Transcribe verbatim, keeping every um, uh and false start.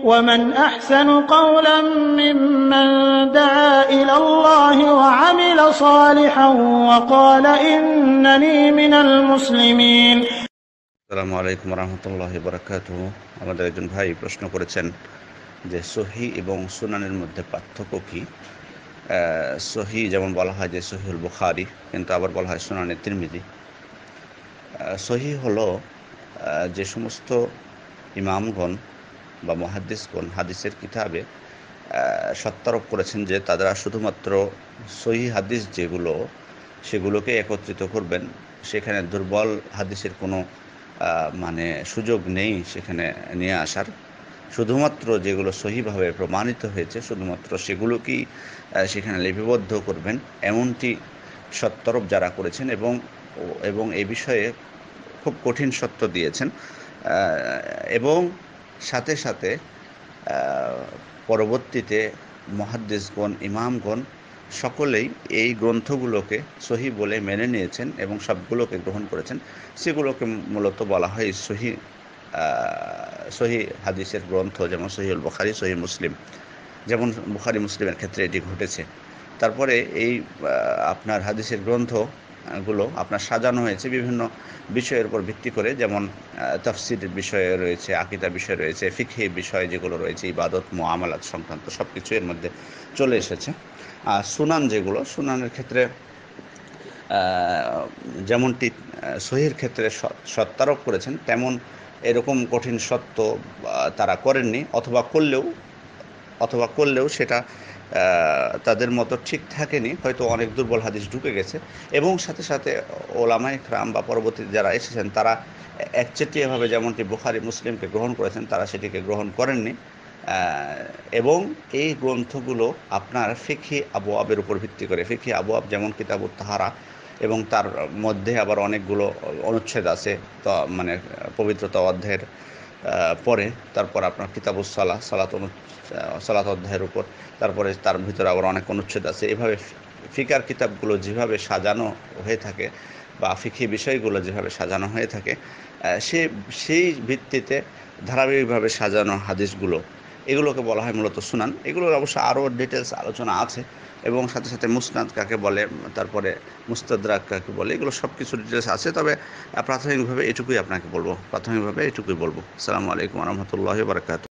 ومن أحسن قولا ممن دعا إلى الله وعمل صالحا وقال إنني من المسلمين। আসসালামু আলাইকুম রহমতুল্লাহি বারাকাতুহু। আমাদের একজন ভাই প্রশ্ন করেছেন যে সহি এবং সুনানের মধ্যে পার্থক্য কি। সহি যেমন বলা হয় যে সহিহুল বুখারী, কিন্তু আবার বলা হয় সুনানে তিরমিজি। সহি হলো যে সমস্ত ইমামগণ বা মুহাদ্দিসগণ হাদিসের কিতাবে সত্যারোপ করেছেন যে তারা শুধুমাত্র সহি হাদিস যেগুলো সেগুলোকে একত্রিত করবেন, সেখানে দুর্বল হাদিসের কোনো মানে সুযোগ নেই সেখানে নিয়ে আসার। শুধুমাত্র যেগুলো সহিভাবে প্রমাণিত হয়েছে শুধুমাত্র সেগুলোকেই সেখানে লিপিবদ্ধ করবেন, এমনটি সত্যারোপ যারা করেছেন এবং এবং এই বিষয়ে খুব কঠিন সত্য দিয়েছেন। এবং সাথে সাথে পরবর্তীতে মুহাদ্দিসগণ ইমামগণ সকলেই এই গ্রন্থগুলোকে সহি বলে মেনে নিয়েছেন এবং সবগুলোকে গ্রহণ করেছেন। সেগুলোকে মূলত বলা হয় সহি সহি হাদিসের গ্রন্থ, যেমন সহিহুল বুখারী, সহি মুসলিম। যেমন বুখারী মুসলিমের ক্ষেত্রে এটি ঘটেছে। তারপরে এই আপনার হাদিসের গ্রন্থগুলো আপনার সাজানো হয়েছে বিভিন্ন বিষয়ের উপর ভিত্তি করে, যেমন তাফসীরের বিষয় রয়েছে, আকীদা বিষয় রয়েছে, ফিকহি বিষয় যেগুলো রয়েছে, ইবাদত মুআমালাত সংক্রান্ত সব কিছু এর মধ্যে চলে এসেছে। আর সুনান যেগুলো, সুনানের ক্ষেত্রে যেমনটি সহির ক্ষেত্রে সত্যারোপ করেছেন তেমন এরকম কঠিন সত্য তারা করেননি, অথবা করলেও অথবা করলেও সেটা তাদের মতো ঠিক থাকেনি, হয়তো অনেক দুর্বল হাদিস ঢুকে গেছে। এবং সাথে সাথে ওলামায়ে কেরাম বা পরবর্তী যারা এসেছেন তারা একচেটিয়াভাবে যেমনটি বুখারী মুসলিমকে গ্রহণ করেছেন তারা সেটিকে গ্রহণ করেননি। এবং এই গ্রন্থগুলো আপনার ফিকহি আবওয়াবের উপর ভিত্তি করে, ফিকহি আবওয়াব যেমন কিতাবুত তাহারা, এবং তার মধ্যে আবার অনেকগুলো অনুচ্ছেদ আছে, তো মানে পবিত্রতা অধ্যায়ের পরে, তারপর আপনার কিতাবুস সালাহ, সালাত অনু সালাত অধ্যায়ের উপর, তারপরে তার ভিতরে আবার অনেক অনুচ্ছেদ আছে। এভাবে ফিকার কিতাবগুলো যেভাবে সাজানো হয়ে থাকে বা ফিকহি বিষয়গুলো যেভাবে সাজানো হয়ে থাকে, সে সেই ভিত্তিতে ধারাবাহিকভাবে সাজানো হাদিসগুলো, এগুলোকে বলা হয় মূলত সুনান। এগুলোর অবশ্য আরও ডিটেলস আলোচনা আছে, এবং সাথে সাথে মুসনাদ কাকে বলে, তারপরে মুস্তাদরাক কাকে বলে, এগুলো সব কিছু ডিটেলস আছে। তবে প্রাথমিকভাবে এটুকুই আপনাকে বলবো প্রাথমিকভাবে এটুকুই বলবো। আসসালামু আলাইকুম ওয়া রাহমাতুল্লাহি ওয়া বারাকাতুহু।